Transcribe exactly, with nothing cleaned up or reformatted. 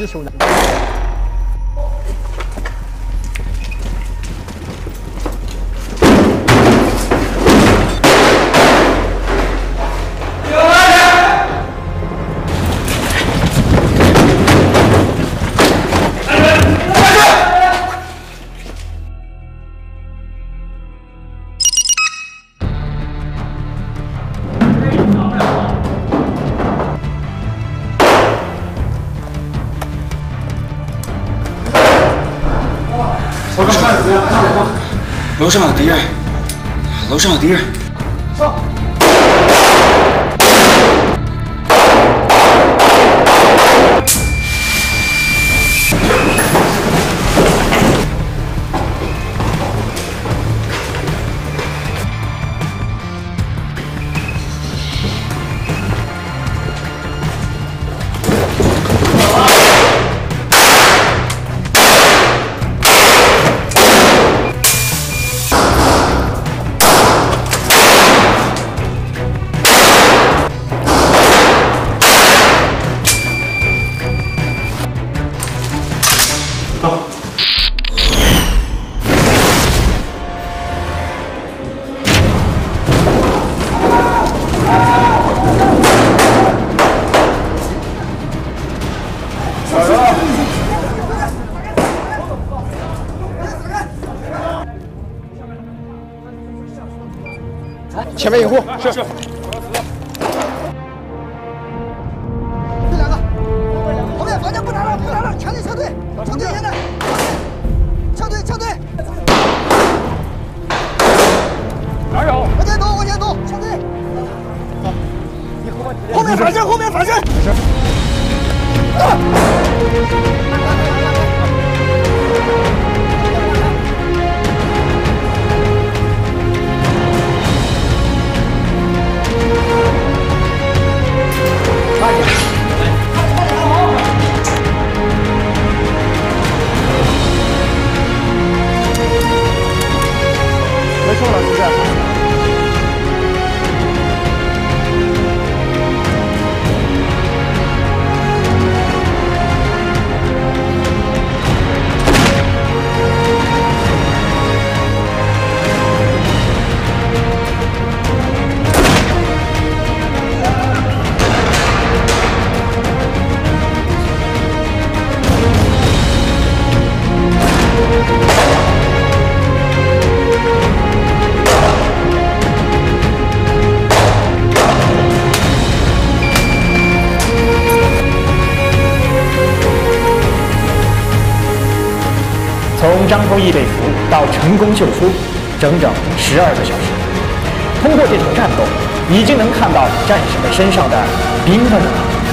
之手难。 楼上有敌人，楼上有敌人。上。前面掩护，是是。这两个，后面房间不打了，不打了，全体撤退，撤退！现在，撤退，撤退！哪有？往前走，往前走，撤退！后面反身，后面反身！是。啊！ 没错了，是不是？从张丰毅被俘到成功救出，整整十二个小时。通过这场战斗，已经能看到战士们身上的冰冷。